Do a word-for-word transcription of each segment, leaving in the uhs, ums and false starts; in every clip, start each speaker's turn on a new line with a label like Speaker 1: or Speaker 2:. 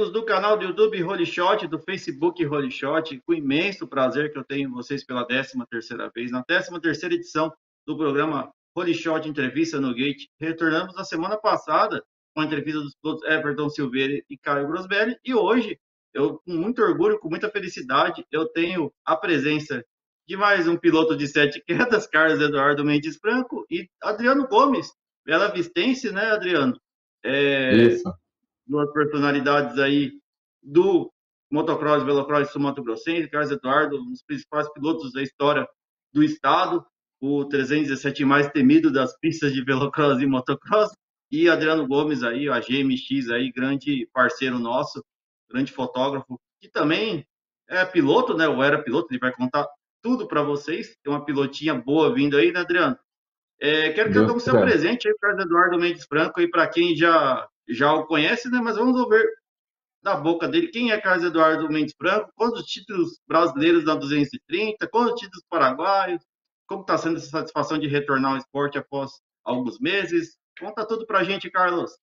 Speaker 1: amigos do canal do YouTube Holy Shot, do Facebook Holy Shot, com imenso prazer que eu tenho vocês pela décima terceira vez, na décima terceira edição do programa Holy Shot Entrevista no Gate. Retornamos na semana passada com a entrevista dos pilotos Everton Silveira e Caio Grosbelli, e hoje, eu com muito orgulho, com muita felicidade, eu tenho a presença de mais um piloto de sete quedas, Carlos Eduardo Mendes Franco, e Adriano Gomes, Bela Vistense, né, Adriano? É...
Speaker 2: Isso.
Speaker 1: Duas personalidades aí do motocross, velocross sul-mato-grossense, Carlos Eduardo, um dos principais pilotos da história do estado, o trezentos e dezessete mais temido das pistas de velocross e motocross, e Adriano Gomes aí, a G M X aí, grande parceiro nosso, grande fotógrafo, que também é piloto, né, ou era piloto, ele vai contar tudo para vocês, tem uma pilotinha boa vindo aí, né, Adriano? É, quero que cada
Speaker 2: Deus
Speaker 1: um se
Speaker 2: quiser.
Speaker 1: apresente aí, Carlos Eduardo Mendes Franco, aí para quem já já o conhece, né? Mas vamos ouvir da boca dele quem é Carlos Eduardo Mendes Franco, quantos títulos brasileiros na duzentos e trinta, quantos títulos paraguaios, como está sendo essa satisfação de retornar ao esporte após alguns meses. Conta tudo pra gente, Carlos.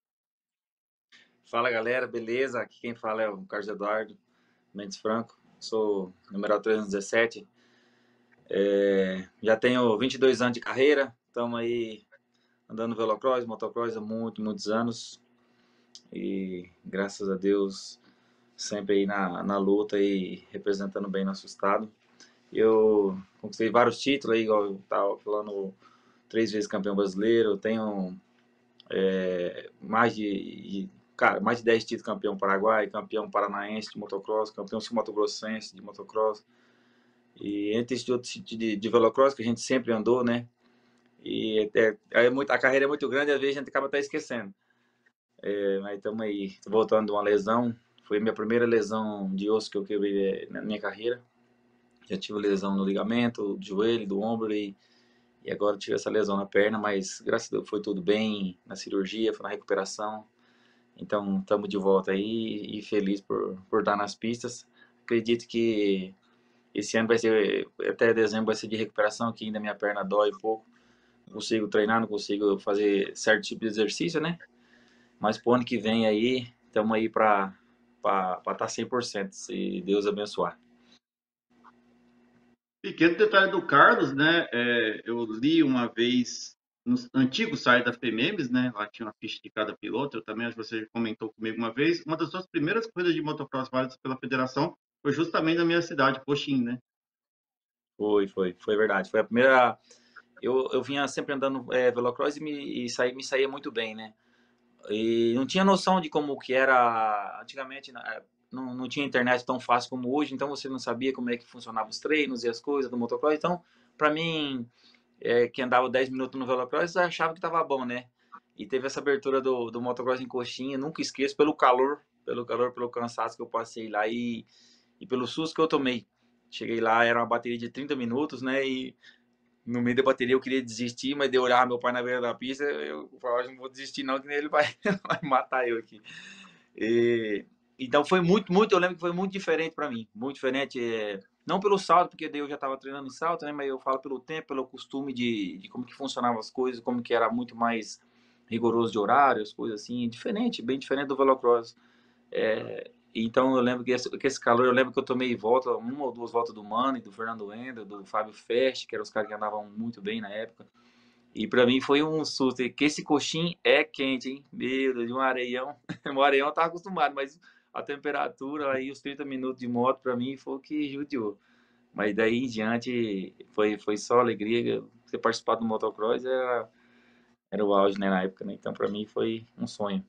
Speaker 3: Fala, galera, beleza? Aqui quem fala é o Carlos Eduardo Mendes Franco, sou numeral trezentos e dezessete, é, já tenho vinte e dois anos de carreira, estamos aí andando velocross, motocross há muito, muitos anos, e graças a Deus sempre aí na, na luta e representando bem nosso estado. Eu conquistei vários títulos aí, igual eu estava falando, três vezes campeão brasileiro, tenho é, mais de, de cara, mais de dez títulos campeão paraguai, campeão paranaense de motocross, campeão sul-mato-grossense de motocross, e entre esses outros títulos de, de velocross que a gente sempre andou, né? E é, é muito, a carreira é muito grande e às vezes a gente acaba até esquecendo. É, mas estamos aí, voltando de uma lesão. Foi a minha primeira lesão de osso que eu quebrei na minha carreira. Já tive lesão no ligamento, do joelho, do ombro e, e agora tive essa lesão na perna, mas graças a Deus foi tudo bem na cirurgia, foi na recuperação. Então estamos de volta aí e feliz por, por estar nas pistas. Acredito que esse ano vai ser, até dezembro vai ser de recuperação, que ainda minha perna dói um pouco. Não consigo treinar, não consigo fazer certo tipo de exercício, né? Mas pro ano que vem aí, estamos aí para estar cem por cento, se Deus abençoar.
Speaker 1: Pequeno detalhe do Carlos, né? É, eu li uma vez no antigo site da FEMEMES, né? Lá tinha uma ficha de cada piloto. Eu também acho que você comentou comigo uma vez. Uma das suas primeiras corridas de motocross válidas pela federação foi justamente na minha cidade, Coxim, né?
Speaker 3: Foi, foi, foi verdade. Foi a primeira. Eu, eu vinha sempre andando é, velocross e me, e saí, me saía muito bem, né? E não tinha noção de como que era antigamente. Não, não tinha internet tão fácil como hoje, então você não sabia como é que funcionavam os treinos e as coisas do motocross. Então, para mim, é, que andava dez minutos no velocross, achava que tava bom, né? E teve essa abertura do, do motocross em Coxinha, nunca esqueço, pelo calor, pelo calor, pelo cansaço que eu passei lá e, e pelo susto que eu tomei. Cheguei lá, era uma bateria de trinta minutos, né? E no meio da bateria eu queria desistir, mas de olhar meu pai na beira da pista, eu falava, não vou desistir não, que ele vai, vai matar eu aqui. E, então foi muito, muito, eu lembro que foi muito diferente para mim, muito diferente, é, não pelo salto, porque daí eu já estava treinando em salto, né, mas eu falo pelo tempo, pelo costume de, de como que funcionavam as coisas, como que era muito mais rigoroso de horário, as coisas assim, diferente, bem diferente do velocross. É, então eu lembro que esse, que esse calor, eu lembro que eu tomei volta, uma ou duas voltas do Mano, do Fernando Ender, do Fábio Fest, que eram os caras que andavam muito bem na época. E pra mim foi um susto, que esse coxim é quente, hein? Meu Deus, de um areião. O areião eu tava acostumado, mas a temperatura aí, os trinta minutos de moto, pra mim foi o que judiou. Mas daí em diante foi, foi só alegria. Você participar do motocross era, era o auge, né, na época, né? Então pra mim foi um sonho.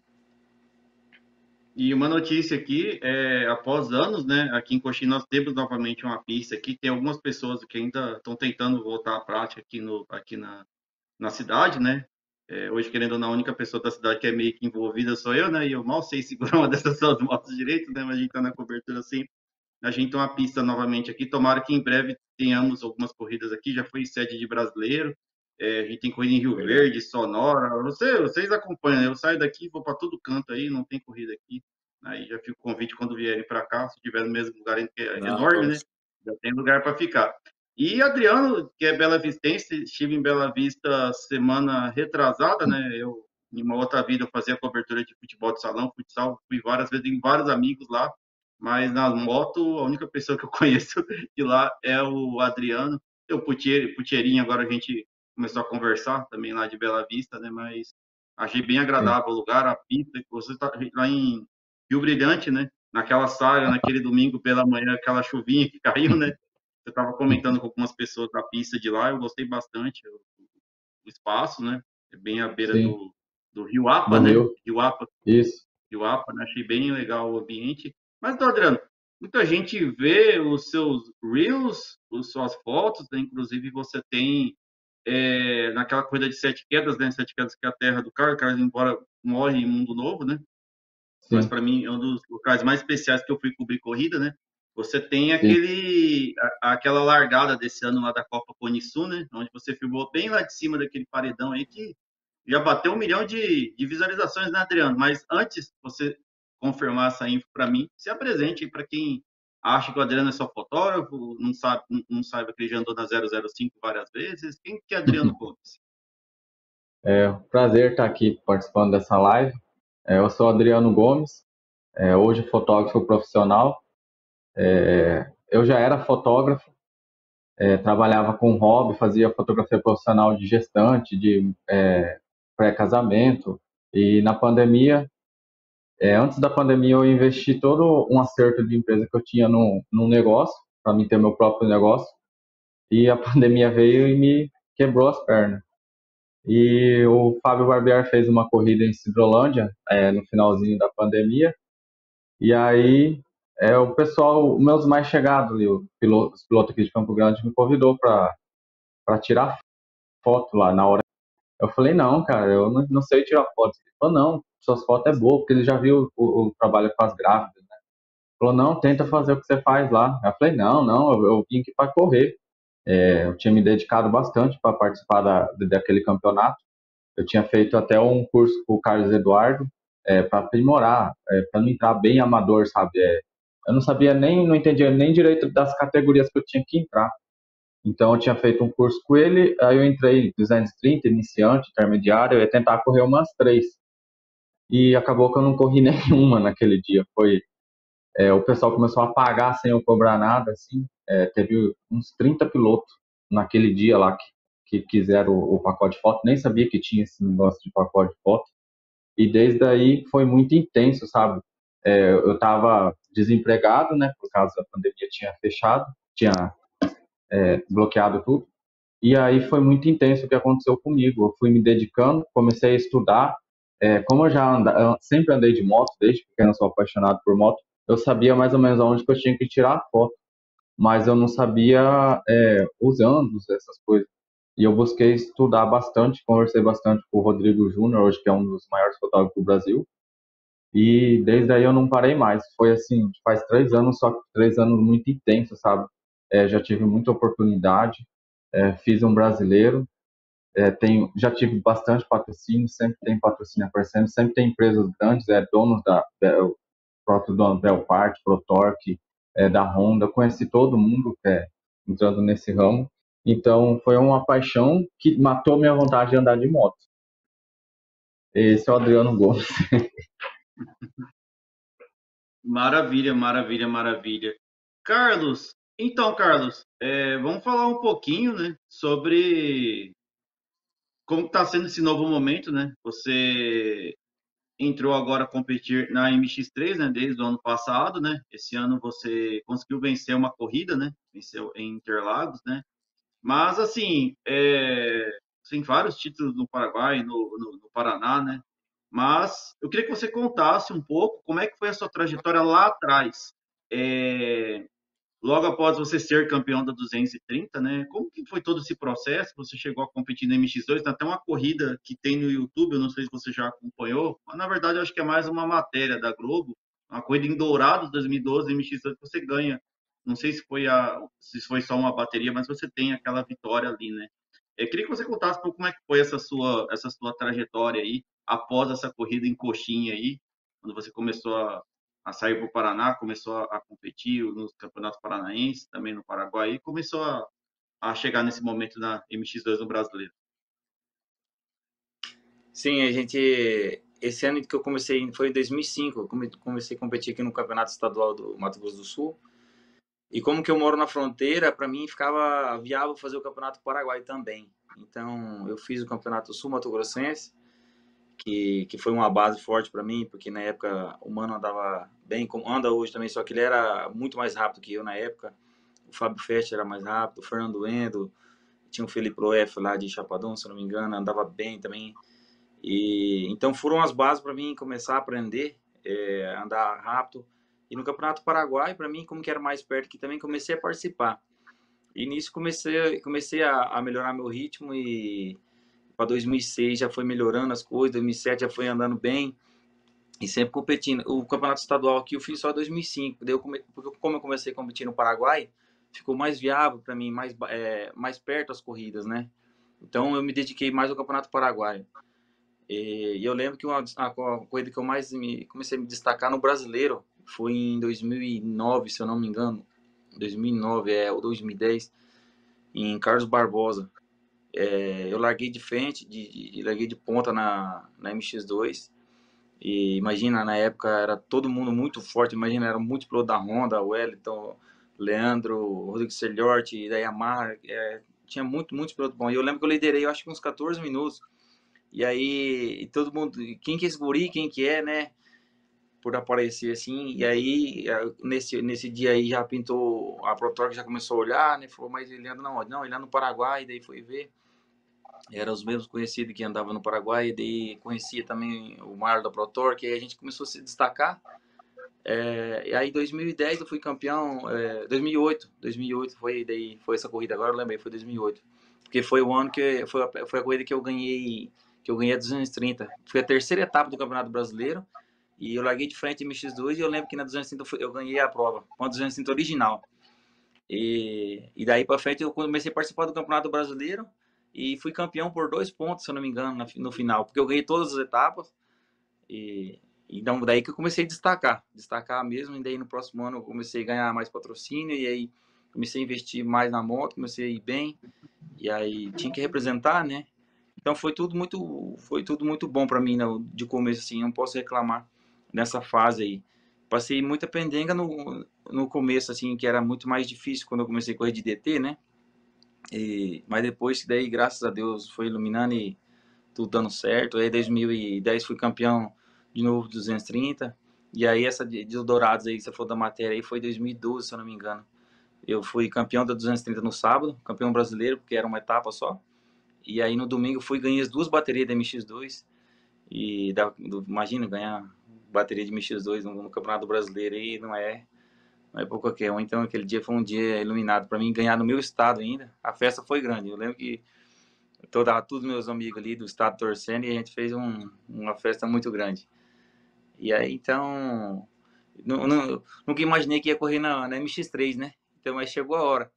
Speaker 1: E uma notícia aqui, é, após anos, né, aqui em Coxim nós temos novamente uma pista aqui, tem algumas pessoas que ainda estão tentando voltar à prática aqui, no, aqui na, na cidade, né, é, hoje, querendo ou não, a única pessoa da cidade que é meio que envolvida sou eu, né, e eu mal sei segurar uma dessas suas motos direito, né, mas a gente tá na cobertura sempre. A gente tem uma pista novamente aqui, tomara que em breve tenhamos algumas corridas aqui, já foi sede de brasileiro, é, a gente tem corrida em Rio
Speaker 3: Verdade.
Speaker 1: Verde, Sonora, você, vocês acompanham, né? Eu saio daqui, vou para todo canto aí, não tem corrida aqui, aí já fica o convite quando vierem para cá, se tiver no mesmo lugar, que é
Speaker 3: Não,
Speaker 1: enorme, né,
Speaker 3: vamos.
Speaker 1: já tem lugar para ficar. E Adriano, que é Bela Vistense, estive em Bela Vista semana retrasada, né, eu Em uma outra vida eu fazia cobertura de futebol de salão, futsal, fui várias vezes em vários amigos lá, mas na moto a única pessoa que eu conheço de lá é o Adriano. Tem o Putier, Putierinho, agora a gente começou a conversar também lá de Bela Vista, né? Mas achei bem
Speaker 2: Sim.
Speaker 1: agradável o lugar, a pista, você está lá em Rio Brilhante, né? Naquela saga, naquele domingo pela manhã, aquela chuvinha que caiu, né? Eu estava comentando com algumas pessoas da pista de lá, eu gostei bastante o, o espaço, né? É bem à beira
Speaker 2: Sim,
Speaker 1: do, do Rio Apa,
Speaker 2: do
Speaker 1: né?
Speaker 2: Rio.
Speaker 1: Rio Apa,
Speaker 2: Isso.
Speaker 1: Rio Apa, né? Achei bem legal o ambiente. Mas, então, Adriano, muita gente vê os seus reels, as suas fotos, né? Inclusive você tem é, naquela corrida de sete quedas, né? Sete quedas que é a terra do Carlos, Carlos embora morre em Mundo Novo, né? Mas
Speaker 2: Sim,
Speaker 1: para mim é um dos locais mais especiais que eu fui cobrir corrida, né? Você tem
Speaker 2: sim.
Speaker 1: aquele, a- aquela largada desse ano lá da Copa Cone Sul, né? Onde você filmou bem lá de cima daquele paredão aí que já bateu um milhão de, de visualizações, né, Adriano? Mas antes de você confirmar essa info para mim, se apresente para quem acha que o Adriano é só fotógrafo, não sabe, não, não sabe que ele já andou na zero zero cinco várias vezes. Quem que é Adriano Gomes?
Speaker 2: É um prazer estar aqui participando dessa live. É, eu sou Adriano Gomes, é, hoje fotógrafo profissional. É, eu já era fotógrafo, é, trabalhava com hobby, fazia fotografia profissional de gestante, de é, pré-casamento. E na pandemia, é, antes da pandemia, eu investi todo um acerto de empresa que eu tinha num, num negócio, para mim ter meu próprio negócio. E a pandemia veio e me quebrou as pernas. E o Fábio Barbieri fez uma corrida em Sidrolândia, é, no finalzinho da pandemia. E aí, é, o pessoal, os meus mais chegados ali, o piloto, os pilotos aqui de Campo Grande, me convidou para para tirar foto lá na hora. Eu falei, não, cara, eu não, não sei tirar foto. Ele falou, não, suas fotos é boa, porque ele já viu o, o trabalho com as grávidas, né? Ele falou, não, tenta fazer o que você faz lá. Eu falei, não, não, eu, eu vim aqui para correr. É, eu tinha me dedicado bastante para participar da, daquele campeonato. Eu tinha feito até um curso com o Carlos Eduardo, é, para aprimorar, é, para não entrar bem amador, sabe? É, eu não sabia nem, não entendia nem direito das categorias que eu tinha que entrar. Então eu tinha feito um curso com ele, aí eu entrei duzentos e trinta, iniciante, intermediário, eu ia tentar correr umas três. E acabou que eu não corri nenhuma naquele dia. Foi, é, o pessoal começou a pagar sem eu cobrar nada, assim. É, teve uns trinta pilotos naquele dia lá que, que quiseram o, o pacote de foto, nem sabia que tinha esse negócio de pacote de foto. E desde aí foi muito intenso, sabe? É, eu estava desempregado, né? Por causa da pandemia tinha fechado, tinha é, bloqueado tudo. E aí foi muito intenso o que aconteceu comigo. Eu fui me dedicando, comecei a estudar. É, como eu já anda, eu sempre andei de moto, desde pequeno eu sou apaixonado por moto, eu sabia mais ou menos aonde que eu tinha que tirar a foto, mas eu não sabia é, os ângulos dessas coisas. E eu busquei estudar bastante, conversei bastante com o Rodrigo Júnior, hoje que é um dos maiores fotógrafos do Brasil, e desde aí eu não parei mais. Foi assim, faz três anos, só que três anos muito intensos, sabe? É, já tive muita oportunidade, é, fiz um brasileiro, é, tenho, já tive bastante patrocínio, sempre tem patrocínio aparecendo, sempre tem empresas grandes, é, donos da, da o próprio dono da Belpart, Protorque, é, da Honda, eu conheci todo mundo é, entrando nesse ramo. Então foi uma paixão que matou minha vontade de andar de moto. Esse é o Adriano Gomes.
Speaker 1: Maravilha, maravilha, maravilha. Carlos, então, Carlos, é, vamos falar um pouquinho, né, sobre como está sendo esse novo momento, né? Você entrou agora a competir na M X três, né, desde o ano passado, né? Esse ano você conseguiu vencer uma corrida, né? Venceu em Interlagos, né? Mas, assim, é, tem vários títulos no Paraguai, no, no, no Paraná, né? Mas eu queria que você contasse um pouco como é que foi a sua trajetória lá atrás. É, logo após você ser campeão da duzentos e trinta, né? Como que foi todo esse processo? Você chegou a competir no M X dois, tem até uma corrida que tem no YouTube, eu não sei se você já acompanhou, mas na verdade eu acho que é mais uma matéria da Globo, uma corrida em Dourados dois mil e doze, M X dois, que você ganha. Não sei se foi a, se foi só uma bateria, mas você tem aquela vitória ali, né? Eu queria que você contasse um pouco como é que foi essa sua, essa sua trajetória aí, após essa corrida em Coxinha aí, quando você começou a, a sair para o Paraná, começou a, a competir nos campeonatos paranaenses, também no Paraguai, e começou a, a chegar nesse momento na M X dois no Brasileiro.
Speaker 3: Sim, a gente. Esse ano que eu comecei, foi em dois mil e cinco, eu come- comecei a competir aqui no Campeonato Estadual do Mato Grosso do Sul. E como que eu moro na fronteira, para mim ficava viável fazer o Campeonato Paraguai também. Então, eu fiz o Campeonato Sul Mato Grossense, que, que foi uma base forte para mim, porque na época o Mano andava bem, como anda hoje também, só que ele era muito mais rápido que eu na época. O Fábio Fest era mais rápido, o Fernando Endo, tinha o Felipe Loef lá de Chapadão, se eu não me engano, andava bem também. E então foram as bases para mim começar a aprender, é, andar rápido. E no Campeonato Paraguai, para mim, como que era mais perto aqui também, comecei a participar. E nisso comecei, comecei a, a melhorar meu ritmo e para dois mil e seis já foi melhorando as coisas, dois mil e sete já foi andando bem e sempre competindo. O Campeonato Estadual aqui eu fiz só em dois mil e cinco, daí eu come, porque como eu comecei a competir no Paraguai, ficou mais viável para mim, mais, é, mais perto as corridas, né? Então eu me dediquei mais ao Campeonato Paraguai. E, e eu lembro que uma, a, a corrida que eu mais me, comecei a me destacar no brasileiro foi em dois mil e nove, se eu não me engano. dois mil e nove, é, ou dois mil e dez, em Carlos Barbosa. É, eu larguei de frente, de, de, larguei de ponta na, na M X dois. E imagina, na época era todo mundo muito forte. Imagina, era muito piloto da Honda, o Wellington, Leandro, Rodrigo Celhorti, da Yamaha. É, tinha muito, muito piloto bom. E eu lembro que eu liderei, eu acho que uns quatorze minutos. E aí, todo mundo, quem que é esse guri, quem que é, né? Por aparecer assim. E aí, nesse, nesse dia aí, já pintou, a ProTorque já começou a olhar, né? Falou, mas ele anda não, não, ele anda no Paraguai. Daí foi ver. Era os mesmos conhecidos que andavam no Paraguai. E daí conhecia também o Marlon da ProTorque. E aí a gente começou a se destacar. É, e aí, em dois mil e dez, eu fui campeão. É, dois mil e oito, dois mil e oito foi, daí, foi essa corrida. Agora eu lembrei, foi dois mil e oito. Porque foi o ano que foi a, foi a corrida que eu ganhei, que eu ganhei a duzentos e trinta. Foi a terceira etapa do Campeonato Brasileiro. E eu larguei de frente em M X dois. E eu lembro que na duzentos e trinta eu ganhei a prova, com a duzentos e trinta original. E, e daí para frente eu comecei a participar do Campeonato Brasileiro. E fui campeão por dois pontos, se eu não me engano, no final. Porque eu ganhei todas as etapas. E então daí que eu comecei a destacar, destacar mesmo, e daí no próximo ano eu comecei a ganhar mais patrocínio, e aí comecei a investir mais na moto, comecei a ir bem, e aí tinha que representar, né? Então foi tudo muito, foi tudo muito bom para mim, né, de começo assim, não posso reclamar nessa fase aí. Passei muita pendenga no, no começo, assim, que era muito mais difícil quando eu comecei a correr de D T, né? E, mas depois, daí, graças a Deus, foi iluminando e tudo dando certo. Aí, em dois mil e dez, fui campeão de novo duzentos e trinta. E aí, essa de, de Dourados aí, que você falou da matéria aí, foi em dois mil e doze, se eu não me engano. Eu fui campeão da duzentos e trinta no sábado, campeão brasileiro, porque era uma etapa só. E aí, no domingo, fui ganhei as duas baterias da M X dois. E da, do, imagina, ganhar bateria de M X dois no, no Campeonato Brasileiro aí não é, não é por qualquer um. Então, aquele dia foi um dia iluminado para mim, ganhar no meu estado ainda. A festa foi grande. Eu lembro que toda, todos meus amigos ali do estado torcendo e a gente fez um, uma festa muito grande. E aí, então, não, não, nunca imaginei que ia correr na, na M X três, né? Então, mas chegou a hora.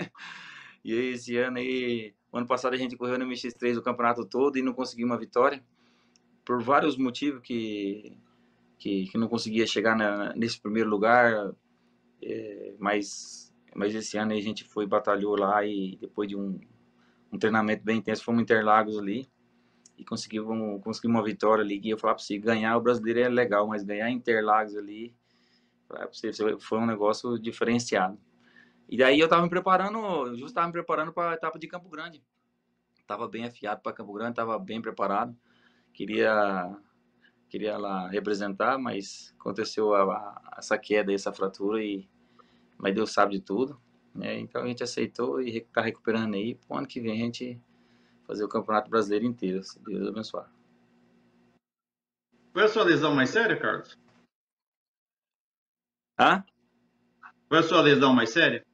Speaker 3: E aí, esse ano aí, ano passado a gente correu na M X três o campeonato todo e não conseguiu uma vitória, por vários motivos que, que, que não conseguia chegar na, nesse primeiro lugar, é, mas, mas esse ano aí a gente foi, batalhou lá e depois de um, um treinamento bem intenso, fomos em Interlagos ali, e conseguimos, conseguimos uma vitória ali, que eu falava pra você, ganhar o brasileiro é legal, mas ganhar Interlagos ali, pra você, foi um negócio diferenciado. E daí eu tava me preparando, eu justo tava me preparando para a etapa de Campo Grande. Tava bem afiado para Campo Grande, tava bem preparado. Queria queria lá representar, mas aconteceu a, a, essa queda, essa fratura, e mas Deus sabe de tudo, né? Então a gente aceitou e tá recuperando aí. Pro ano que vem a gente fazer o Campeonato Brasileiro inteiro, se Deus abençoar.
Speaker 1: Foi a sua lesão mais séria, Carlos?
Speaker 3: Hã?
Speaker 1: Foi a sua lesão mais séria?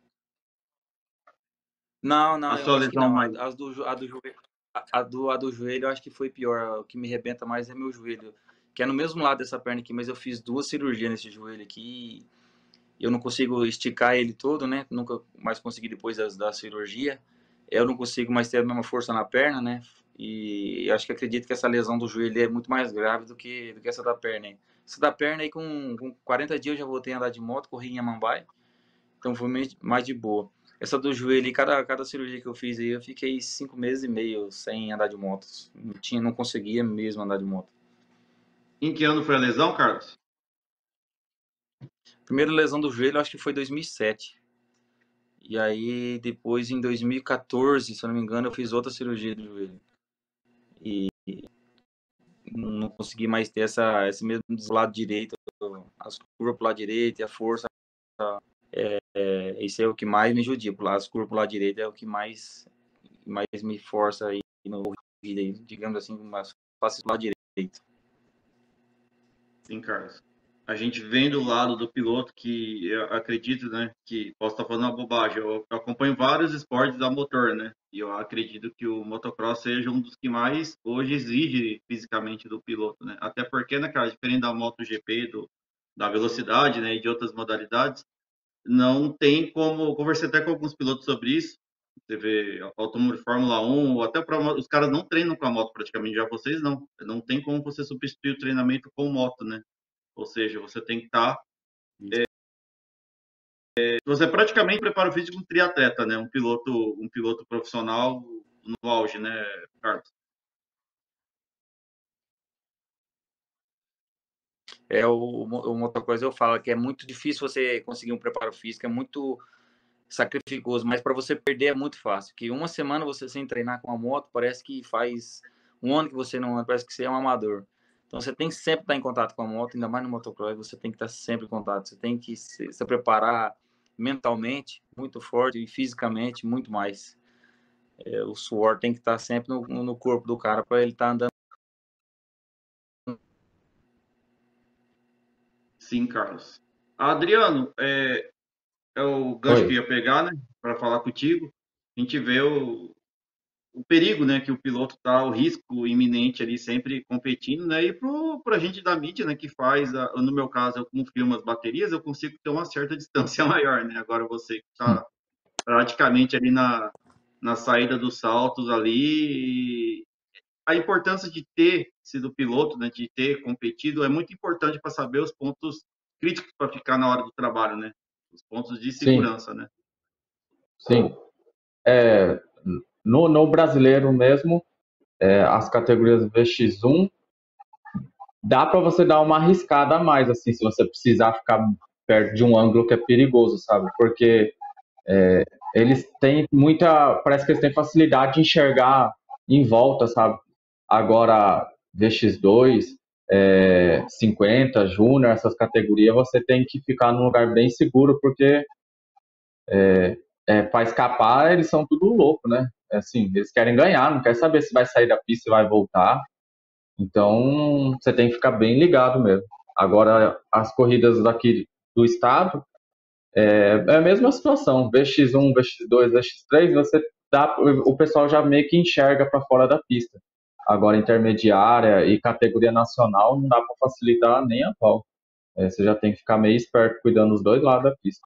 Speaker 3: Não,
Speaker 1: A
Speaker 3: não, eu
Speaker 1: sua
Speaker 3: acho que
Speaker 1: lesão
Speaker 3: não. A,
Speaker 1: mais.
Speaker 3: as do, a, do joelho, a, a do, a do joelho eu acho que foi pior. O que me arrebenta mais é meu joelho, que é no mesmo lado dessa perna aqui, mas eu fiz duas cirurgias nesse joelho aqui e eu não consigo esticar ele todo, né? Nunca mais consegui depois das, da cirurgia. Eu não consigo mais ter a mesma força na perna, né? E eu acho que acredito que essa lesão do joelho é muito mais grave do que, do que essa da perna aí. Essa da perna aí, com, com quarenta dias eu já voltei a andar de moto, corri em Amambai, então foi mais de boa. essa do joelho, cada, cada cirurgia que eu fiz aí, eu fiquei cinco meses e meio sem andar de moto. Não tinha, não conseguia mesmo andar de moto.
Speaker 1: Em que ano foi a lesão, Carlos?
Speaker 3: Primeira lesão do joelho, eu acho que foi dois mil e sete. E aí, depois, em dois mil e quatorze, se eu não me engano, eu fiz outra cirurgia do joelho. E não consegui mais ter essa, esse mesmo do lado direito, as curvas pro lado direito e a força. É, é, isso é o que mais me judia. As curvas pro lado direito é o que mais, mais me força aí no corrida, digamos assim, mais fácil do lado direito.
Speaker 1: Sim, Carlos. A gente vem do lado do piloto que eu acredito, né, que posso estar falando uma bobagem. Eu acompanho vários esportes a motor, né? E eu acredito que o motocross seja um dos que mais hoje exige fisicamente do piloto, né? Até porque, né, cara, diferente da MotoGP, do, da velocidade, né, e de outras modalidades, não tem como. Conversei até com alguns pilotos sobre isso. Você vê automóvel de Fórmula um, ou até pra, os caras não treinam com a moto praticamente, já vocês não. Não tem como você substituir o treinamento com moto, né? Ou seja, você tem que estar. É, você praticamente prepara o físico de um triatleta, né? Um piloto, um piloto profissional no auge, né, Carlos?
Speaker 3: É, o, o motocross eu falo que é muito difícil você conseguir um preparo físico, é muito sacrificoso, mas para você perder é muito fácil. Que uma semana você sem treinar com a moto, parece que faz um ano que você não, parece que você é um amador. Então você tem que sempre estar em contato com a moto, ainda mais no motocross, você tem que estar sempre em contato. Você tem que se, se preparar mentalmente muito forte e fisicamente muito mais. É, o suor tem que estar sempre no, no corpo do cara para ele estar andando.
Speaker 1: Sim, Carlos. Adriano, é, é o gancho que
Speaker 2: Oi.
Speaker 1: eu ia pegar, né, para falar contigo. A gente vê o, o perigo, né, que o piloto tá, o risco iminente ali sempre competindo, né, e pro, pra gente da mídia, né, que faz, a, no meu caso, eu como filmo as baterias, eu consigo ter uma certa distância maior, né, agora você que tá praticamente ali na, na saída dos saltos ali, a importância de ter sido piloto, né, de ter competido, é muito importante para saber os pontos críticos para ficar na hora do trabalho, né, os pontos de
Speaker 2: Sim,
Speaker 1: segurança, né.
Speaker 2: sim. É, no, no brasileiro mesmo, é, as categorias V X um, dá para você dar uma arriscada a mais, assim, se você precisar ficar perto de um ângulo que é perigoso, sabe? Porque é, eles têm muita. Parece que eles têm facilidade de enxergar em volta, sabe? Agora, V X dois, é, cinquenta, Júnior, essas categorias, você tem que ficar num lugar bem seguro, porque é, para escapar, eles são tudo louco, né? É assim, eles querem ganhar, não quer saber se vai sair da pista, se vai voltar. Então, você tem que ficar bem ligado mesmo. Agora, as corridas daqui do estado, é, é a mesma situação. V X um, V X dois, V X três, você dá, o pessoal já meio que enxerga para fora da pista. Agora, intermediária e categoria nacional, não dá para facilitar nem a pau. É, você já tem que ficar meio esperto cuidando dos dois lados da pista.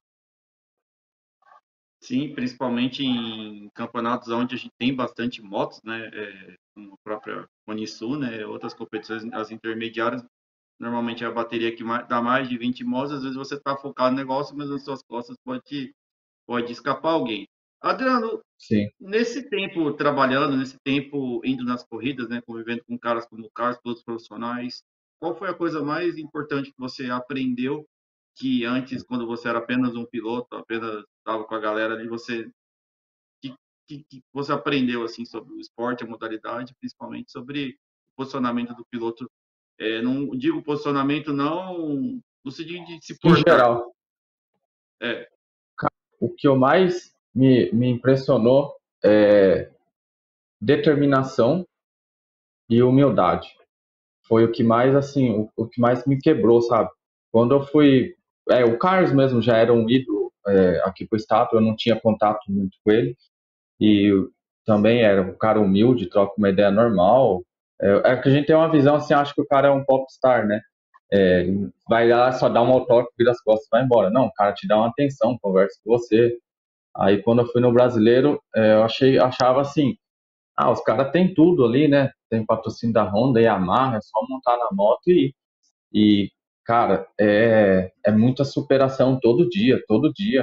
Speaker 1: Sim, principalmente em campeonatos onde a gente tem bastante motos, né, é, como a própria Unisul, né, outras competições, as intermediárias, normalmente é a bateria que mais, dá mais de vinte motos, às vezes você está focado no negócio, mas nas suas costas pode, pode escapar alguém. Adriano,
Speaker 2: Sim.
Speaker 1: nesse tempo trabalhando, nesse tempo indo nas corridas, né, convivendo com caras como o Carlos, todos profissionais, qual foi a coisa mais importante que você aprendeu que antes, quando você era apenas um piloto, apenas estava com a galera ali, você que, que, que você aprendeu assim sobre o esporte, a modalidade, principalmente sobre o posicionamento do piloto? É, não digo posicionamento não no sentido de se
Speaker 2: Em
Speaker 1: portar.
Speaker 2: geral,
Speaker 1: É,
Speaker 2: o que eu mais me, me impressionou é determinação e humildade. Foi o que mais, assim, o, o que mais me quebrou, sabe? Quando eu fui. É, o Carlos mesmo já era um ídolo é, aqui pro estado, eu não tinha contato muito com ele. E também era um cara humilde, troca uma ideia normal. É, é que a gente tem uma visão assim, acho que o cara é um popstar, né? É, vai lá, só dá um autógrafo, vira as costas e vai embora. Não, o cara te dá uma atenção, conversa com você. Aí quando eu fui no brasileiro, é, eu achei, achava assim, ah, os caras têm tudo ali, né? Tem patrocínio da Honda e Yamaha, é só montar na moto e ir. E, cara, é, é muita superação todo dia, todo dia.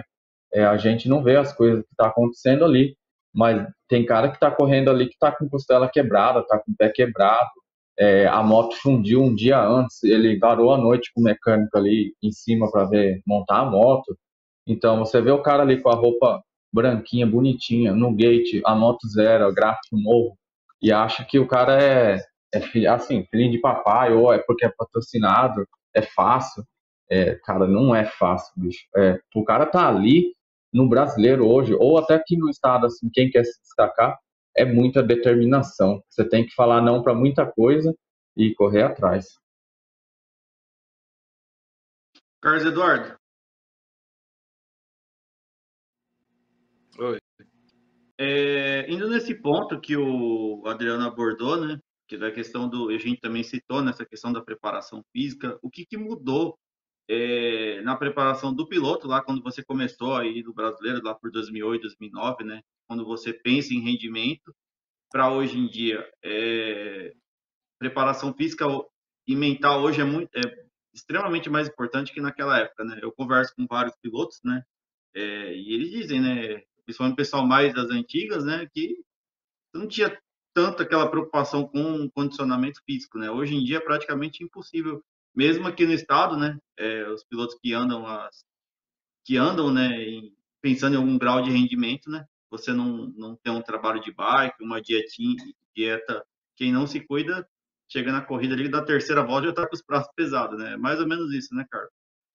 Speaker 2: é, a gente não vê as coisas que tá acontecendo ali, mas tem cara que tá correndo ali que tá com costela quebrada, tá com o pé quebrado, é, a moto fundiu um dia antes, ele varou a noite com o mecânico ali em cima para ver montar a moto. Então você vê o cara ali com a roupa branquinha, bonitinha, no gate, a moto zero, gráfico novo, e acha que o cara é, é fi- assim, filhinho de papai, ou é porque é patrocinado, é fácil. É, cara, não é fácil, bicho. É, o cara tá ali no brasileiro hoje, ou até aqui no estado, assim, quem quer se destacar, é muita determinação. Você tem que falar não para muita coisa e correr atrás.
Speaker 1: Carlos Eduardo,
Speaker 3: Oi.
Speaker 1: é, indo nesse ponto que o Adriano abordou, né, que da questão do, a gente também citou nessa questão da preparação física, o que, que mudou é, na preparação do piloto lá quando você começou aí do brasileiro lá por dois mil e oito, dois mil e nove, né, quando você pensa em rendimento para hoje em dia, é, preparação física e mental hoje é muito, é extremamente mais importante que naquela época, né? Eu converso com vários pilotos, né? É, e eles dizem, né? Principalmente o pessoal mais das antigas, né? Que não tinha tanto aquela preocupação com o condicionamento físico, né? Hoje em dia é praticamente impossível, mesmo aqui no estado, né? É, os pilotos que andam as, que andam, né? Em, pensando em algum grau de rendimento, né? Você não, não tem um trabalho de bike, uma dietinha, dieta. Quem não se cuida, chega na corrida ali, da terceira volta já tá com os braços pesados, né? Mais ou menos isso, né, cara?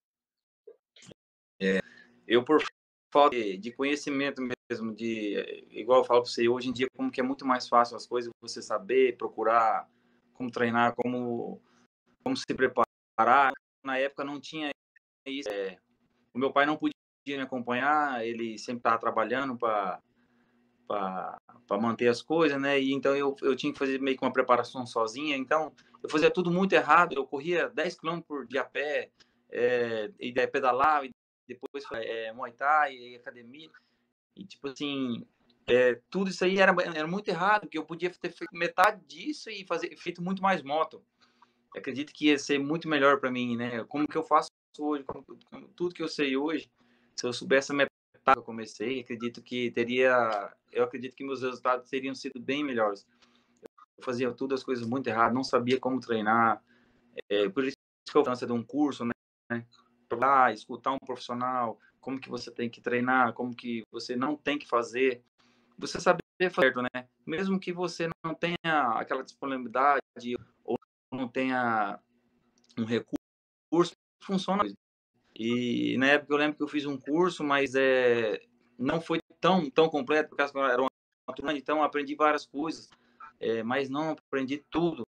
Speaker 3: É, eu, por falta de, de conhecimento mesmo, de igual eu falo para você, hoje em dia, como que é muito mais fácil as coisas, você saber, procurar como treinar, como, como se preparar. Na época não tinha isso. É, o meu pai não podia me acompanhar, ele sempre estava trabalhando para para manter as coisas, né? E então eu, eu tinha que fazer meio que uma preparação sozinha. Então eu fazia tudo muito errado. Eu corria dez quilômetros por dia a pé, é, e daí pedalava, e depois é, Muay Thai, e academia. E tipo assim, é, tudo isso aí era, era muito errado, porque eu podia ter feito metade disso e fazer feito muito mais moto. Eu acredito que ia ser muito melhor para mim, né? Como que eu faço hoje, como, como, tudo que eu sei hoje, se eu soubesse a metade que eu comecei, acredito que teria, eu acredito que meus resultados teriam sido bem melhores. Eu fazia tudo as coisas muito errado, não sabia como treinar, é, por isso que eu faço de um curso, né? Lá, escutar um profissional, como que você tem que treinar, como que você não tem que fazer, você saber fazer, né? Mesmo que você não tenha aquela disponibilidade ou não tenha um recurso, funciona. E na época eu lembro que eu fiz um curso, mas é, não foi tão, tão completo, porque era uma turma, então eu aprendi várias coisas, é, mas não aprendi tudo.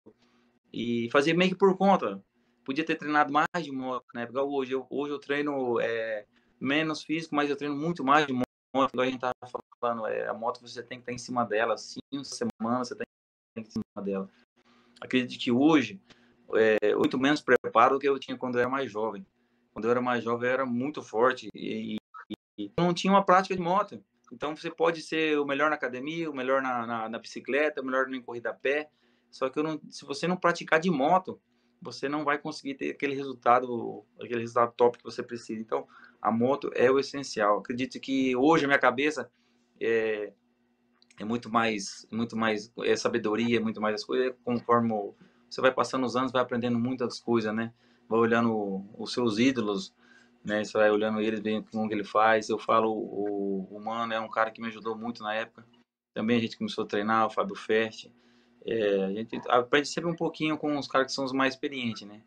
Speaker 3: E fazia meio que por conta. Podia ter treinado mais de moto na época. Hoje eu, hoje eu treino é, menos físico, mas eu treino muito mais de moto. Igual a gente estava falando, é, a moto você tem que estar em cima dela, cinco semanas você tem que estar em cima dela. Acredito que hoje é muito menos preparo do que eu tinha quando eu era mais jovem. Quando eu era mais jovem, eu era muito forte e, e não tinha uma prática de moto. Então, você pode ser o melhor na academia, o melhor na, na, na bicicleta, o melhor em corrida a pé. Só que eu não, se você não praticar de moto, você não vai conseguir ter aquele resultado, aquele resultado top que você precisa. Então, a moto é o essencial. Acredito que hoje a minha cabeça é, é muito mais, muito mais é sabedoria, muito mais as coisas. Conforme você vai passando os anos, vai aprendendo muitas coisas, né? Vai olhando os seus ídolos, né? Você vai olhando eles, bem como que ele faz. Eu falo, o, o Mano é um cara que me ajudou muito na época. Também a gente começou a treinar, o Fábio Fest. É, a gente aprende sempre um pouquinho com os caras que são os mais experientes, né?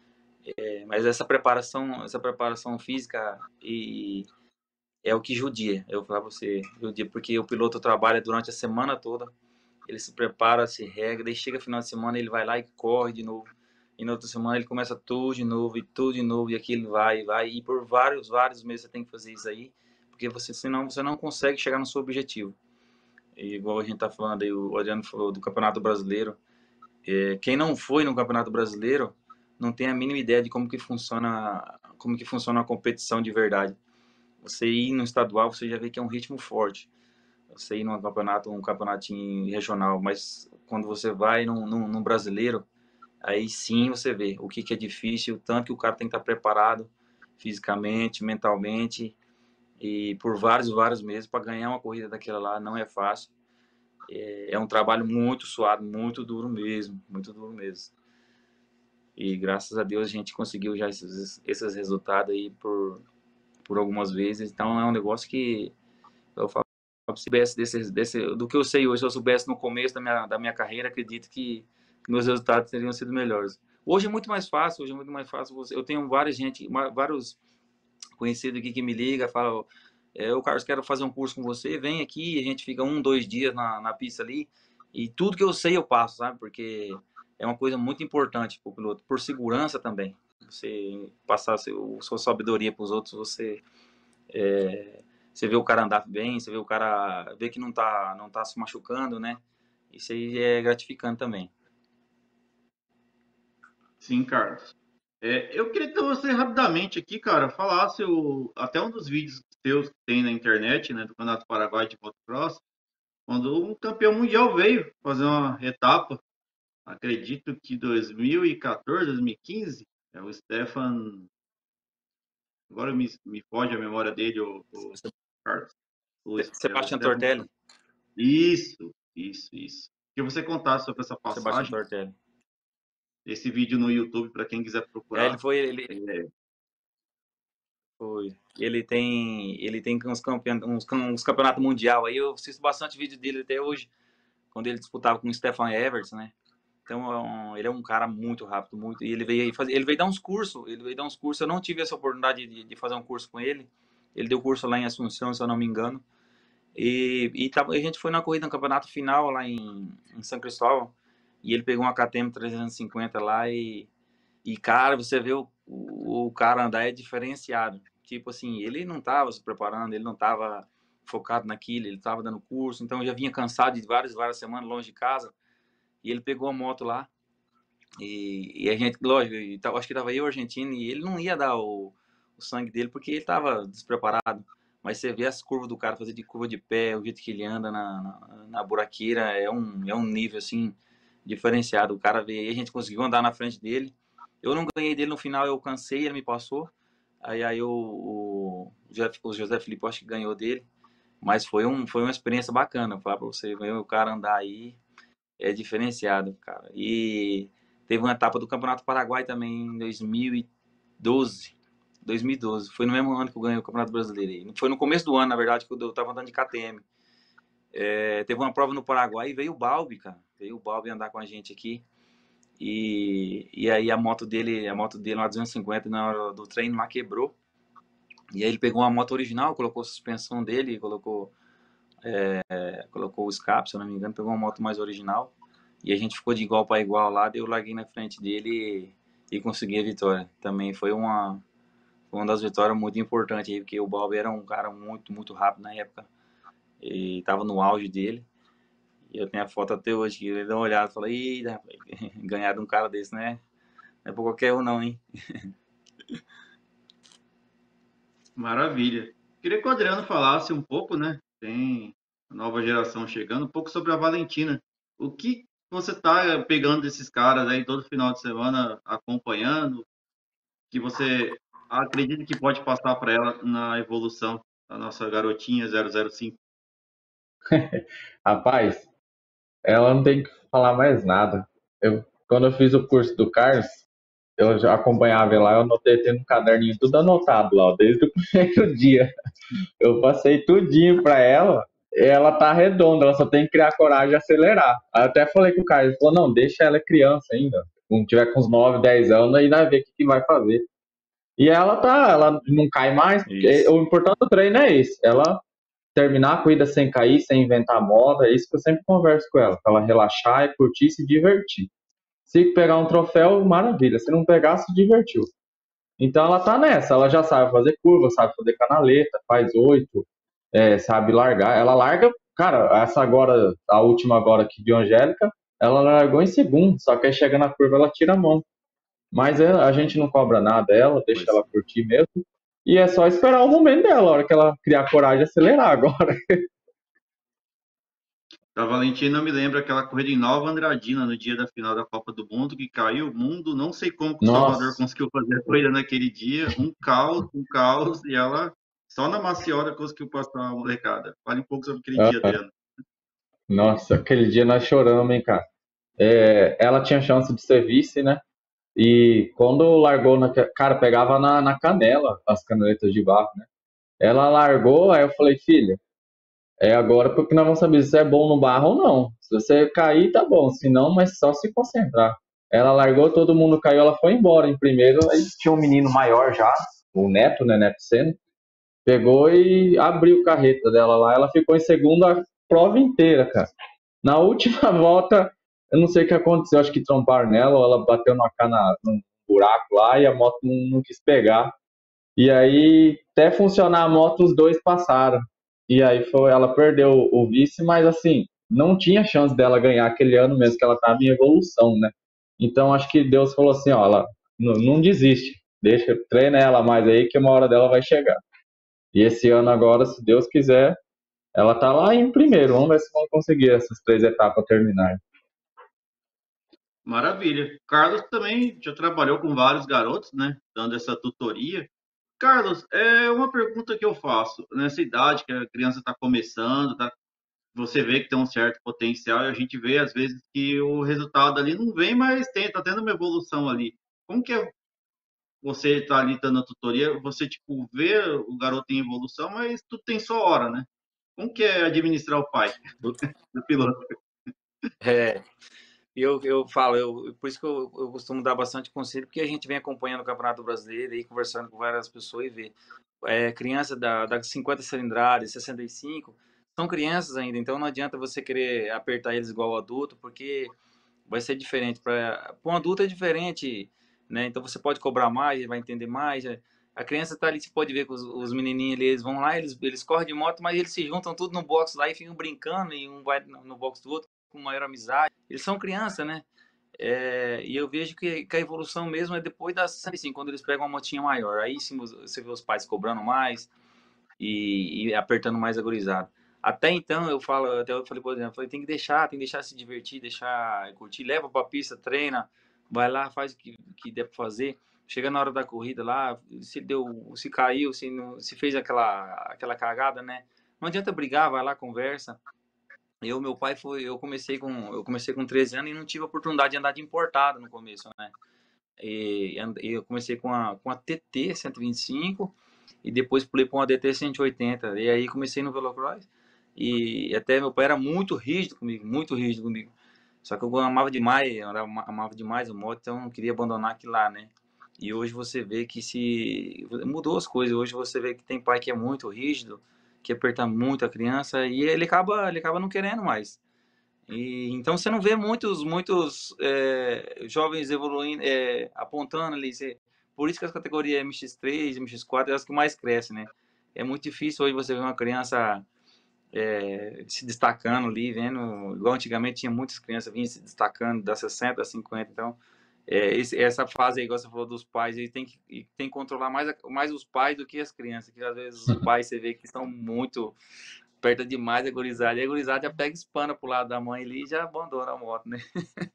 Speaker 3: É, mas essa preparação, essa preparação física e é o que judia. Eu vou falar pra você, judia, porque o piloto trabalha durante a semana toda, ele se prepara, se regra, daí chega final de semana, ele vai lá e corre de novo. E na outra semana ele começa tudo de novo, e tudo de novo, e aquilo vai, vai. E por vários, vários meses você tem que fazer isso aí, porque você, senão você não consegue chegar no seu objetivo. E igual a gente tá falando aí, o Adriano falou do Campeonato Brasileiro. É, quem não foi no Campeonato Brasileiro não tem a mínima ideia de como que funciona, como que funciona a competição de verdade. Você ir no estadual, você já vê que é um ritmo forte. Você ir num campeonato, um campeonatinho regional, mas quando você vai num, num, num brasileiro, aí sim você vê o que, que é difícil, o tanto que o cara tem que estar preparado fisicamente, mentalmente, e por vários, vários meses para ganhar uma corrida daquela lá não é fácil. É, é um trabalho muito suado, muito duro mesmo, muito duro mesmo. E graças a Deus a gente conseguiu já esses, esses resultados aí por, por algumas vezes. Então é um negócio que eu falo, se eu soubesse desse, desse, do que eu sei hoje, se eu soubesse no começo da minha, da minha carreira, acredito que, que meus resultados teriam sido melhores. Hoje é muito mais fácil, hoje é muito mais fácil. Eu tenho várias gente, vários conhecidos aqui que me ligam, falam, é, o Carlos, quero fazer um curso com você, vem aqui, a gente fica um, dois dias na, na pista ali, e tudo que eu sei eu passo, sabe? Porque é uma coisa muito importante para o piloto, por segurança também. Você passar seu, sua sabedoria para os outros, você, é, você vê o cara andar bem, você vê o cara, vê que não tá, não tá se machucando, né? Isso aí é gratificante também.
Speaker 1: Sim, Carlos. É, eu queria que você rapidamente aqui, cara, falasse o, até um dos vídeos seus que tem na internet, né, do Campeonato Paraguai de motocross, quando um campeão mundial veio fazer uma etapa, acredito que dois mil e quatorze, dois mil e quinze, é o Stefan, agora me, me foge a memória dele, o, o Carlos. O, é o
Speaker 3: Sebastião
Speaker 1: Stefan.
Speaker 3: Tortelli.
Speaker 1: Isso, isso, isso. Que você contasse sobre essa
Speaker 3: Sebastião
Speaker 1: passagem,
Speaker 3: Tortelli.
Speaker 1: esse vídeo no YouTube para quem quiser procurar.
Speaker 3: É, ele foi, ele,
Speaker 1: é,
Speaker 3: Foi. Ele tem, ele tem uns, campeon, uns, uns campeonatos mundial. Aí eu assisto bastante vídeo dele até hoje, quando ele disputava com o Stefan Everts, né? Então é um, ele é um cara muito rápido, muito. E ele veio aí fazer, ele veio dar uns cursos, ele veio dar uns cursos. Eu não tive essa oportunidade de, de fazer um curso com ele. Ele deu curso lá em Assunção, se eu não me engano. E, e tá, a gente foi na corrida no campeonato final lá em, em São Cristóvão. E ele pegou uma K T M trezentos e cinquenta lá e E, cara, você vê o, o, o cara andar é diferenciado. Tipo assim, ele não estava se preparando, ele não estava focado naquilo, ele estava dando curso, então já vinha cansado de várias, várias semanas longe de casa. E ele pegou a moto lá. E, e a gente, lógico, e, acho que estava eu, argentino, e ele não ia dar o, o sangue dele porque ele estava despreparado. Mas você vê as curvas do cara, fazer de curva de pé, o jeito que ele anda na, na, na buraqueira, é um, é um nível assim diferenciado. O cara veio, aí a gente conseguiu andar na frente dele. Eu não ganhei dele no final, eu cansei, ele me passou. Aí, aí o, o, o José Felipe, acho que ganhou dele. Mas foi, um, foi uma experiência bacana. Falar pra você, ver o cara andar aí é diferenciado, cara. E teve uma etapa do Campeonato Paraguai também em dois mil e doze. dois mil e doze. Foi no mesmo ano que eu ganhei o Campeonato Brasileiro. Foi no começo do ano, na verdade, que eu tava andando de K T M. É, teve uma prova no Paraguai e veio o Balbi, cara. Veio o Balbi andar com a gente aqui. E, e aí a moto dele, a moto dele, uma duzentos e cinquenta, na hora do treino lá quebrou. E aí ele pegou uma moto original, colocou a suspensão dele, colocou, é, colocou o escape, se eu não me engano, pegou uma moto mais original. E a gente ficou de igual para igual lá, daí eu larguei na frente dele e, e consegui a vitória. Também foi uma, foi uma das vitórias muito importantes aí, porque o Balbi era um cara muito, muito rápido na época. E tava no auge dele. E eu tenho a foto até hoje, que ele deu uma olhada e falou, ih, ganhar de um cara desse, né? Não é por qualquer um não, hein?
Speaker 1: Maravilha. Queria que o Adriano falasse um pouco, né? Tem a nova geração chegando, um pouco sobre a Valentina. O que você está pegando desses caras aí todo final de semana, acompanhando, que você acredita que pode passar para ela na evolução da nossa garotinha zero zero cinco?
Speaker 2: Rapaz, ela não tem que falar mais nada. Eu, quando eu fiz o curso do Carlos, eu já acompanhava ela lá, eu anotei, tendo um caderninho tudo anotado lá, desde o primeiro dia. Eu passei tudinho pra ela, e ela tá redonda, ela só tem que criar coragem e acelerar. Aí eu até falei com o Carlos, ele falou, não, deixa ela criança ainda. Quando tiver com uns nove, dez anos, aí vai ver o que, que vai fazer. E ela tá, ela não cai mais, porque o importante do treino é esse, ela terminar a corrida sem cair, sem inventar moda, é isso que eu sempre converso com ela, pra ela relaxar e curtir e se divertir. Se pegar um troféu, maravilha, se não pegar, se divertiu. Então ela tá nessa, ela já sabe fazer curva, sabe fazer canaleta, faz oito, é, sabe largar. Ela larga, cara, essa agora, a última agora aqui de Angélica, ela largou em segundo, só que aí chega na curva ela tira a mão. Mas é, a gente não cobra nada dela, deixa pois ela curtir mesmo. E é só esperar o momento dela, a hora que ela criar coragem de acelerar agora.
Speaker 1: A Valentina me lembra aquela corrida em Nova Andradina, no dia da final da Copa do Mundo, que caiu o mundo. Não sei como que o
Speaker 2: Nossa.
Speaker 1: Salvador conseguiu fazer a corrida naquele dia. Um caos, um caos, e ela Só na Maceió conseguiu passar a molecada. Fale um pouco sobre aquele dia,
Speaker 2: Ah,
Speaker 1: Adriano.
Speaker 2: nossa, aquele dia nós choramos, hein, cara. É, ela tinha chance de ser vice, né? E quando largou, na, cara, pegava na, na canela as caneletas de barro, né? Ela largou, aí eu falei, filha, é agora porque nós vamos saber se é bom no barro ou não. Se você cair, tá bom. Se não, mas só se concentrar. Ela largou, todo mundo caiu, ela foi embora em primeiro. Aí tinha um menino maior já, o Neto, né, Neto Senna, pegou e abriu a carreta dela lá. Ela ficou em segundo a prova inteira, cara. Na última volta, eu não sei o que aconteceu, acho que tromparam nela, ou ela bateu na cana, num buraco lá e a moto não, não quis pegar. E aí, até funcionar a moto, os dois passaram. E aí foi, ela perdeu o vice, mas assim, não tinha chance dela ganhar aquele ano mesmo que ela estava em evolução, né? Então acho que Deus falou assim, ó, ela não, não desiste, deixa, treina ela mais aí que uma hora dela vai chegar. E esse ano agora, se Deus quiser, ela tá lá em primeiro. Vamos ver se vão conseguir essas três etapas terminar.
Speaker 1: Maravilha. Carlos também já trabalhou com vários garotos, né? Dando essa tutoria. Carlos, é uma pergunta que eu faço. Nessa idade que a criança está começando, tá? Você vê que tem um certo potencial e a gente vê, às vezes, que o resultado ali não vem, mas tem, tá tendo uma evolução ali. Como que é você tá ali dando a tutoria, você, tipo, vê o garoto em evolução, mas tudo tem sua hora, né? Como que é administrar o pai do piloto?
Speaker 3: É, eu, eu falo, eu, por isso que eu, eu costumo dar bastante conselho, porque a gente vem acompanhando o Campeonato Brasileiro e conversando com várias pessoas e vê. É, criança da, da cinquenta cilindradas, sessenta e cinco, são crianças ainda, então não adianta você querer apertar eles igual adulto, porque vai ser diferente. Para um adulto é diferente, né? Então você pode cobrar mais, ele vai entender mais. é. A criança está ali, você pode ver que os, os menininhos ali, eles vão lá, eles, eles correm de moto, mas eles se juntam tudo no box lá e ficam brincando, e um vai no, no box do outro com maior amizade. Eles são criança, né? É, e eu vejo que, que a evolução mesmo é depois das sessenta e cinco, quando eles pegam uma motinha maior. Aí sim você vê os pais cobrando mais e, e apertando mais a gurizada. Até então eu falo, até eu falei, por exemplo, eu falei, tem que deixar, tem que deixar se divertir, deixar curtir, leva pra pista, treina, vai lá, faz o que, que der pra fazer. Chega na hora da corrida lá, se deu, se caiu, se, não, se fez aquela, aquela cagada, né? Não adianta brigar, vai lá, conversa. Eu, meu pai foi, eu comecei com, eu comecei com treze anos e não tive a oportunidade de andar de importado no começo, né? E, e eu comecei com a, com a T T cento e vinte e cinco e depois pulei para uma D T cento e oitenta. E aí comecei no Velocross. E até meu pai era muito rígido comigo, muito rígido comigo. Só que eu amava demais, eu amava demais o moto, então eu não queria abandonar aquilo lá, né? E hoje você vê que se mudou as coisas. Hoje você vê que tem pai que é muito rígido, que aperta muito a criança e ele acaba, ele acaba não querendo mais. E, então você não vê muitos, muitos é, jovens evoluindo, é, apontando ali. Você, por isso que as categorias M X três, M X quatro é as que mais crescem, né? É muito difícil hoje você ver uma criança é, se destacando ali, vendo. Igual antigamente tinha muitas crianças vindo se destacando das sessenta a cinquenta. Então, é, esse, essa fase aí, igual você falou dos pais, ele tem que, tem que controlar mais, mais os pais do que as crianças, que às vezes os pais você vê que estão muito aperta demais a gurizada. E a gurizada já pega espana pro lado da mãe ali e já abandona a moto, né?